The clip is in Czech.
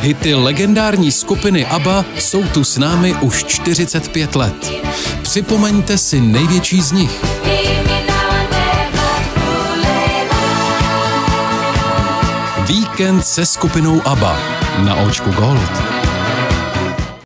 Hity legendární skupiny ABBA jsou tu s námi už 45 let. Připomeňte si největší z nich. Víkend se skupinou ABBA na Očku Gold.